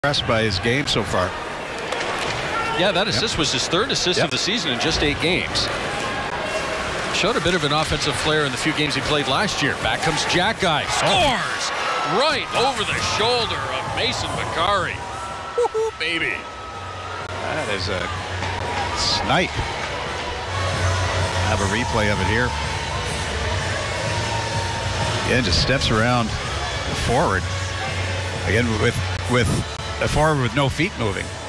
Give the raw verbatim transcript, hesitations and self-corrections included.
Impressed by his game so far. Yeah, that assist yep. was his third assist yep. of the season in just eight games. Showed a bit of an offensive flair in the few games he played last year. Back comes Xhekaj. Scores oh. right over the shoulder of Mason Bakari. Woohoo, baby. That is a snipe. Have a replay of it here. Again, just steps around forward. Again, with with a forward with no feet moving.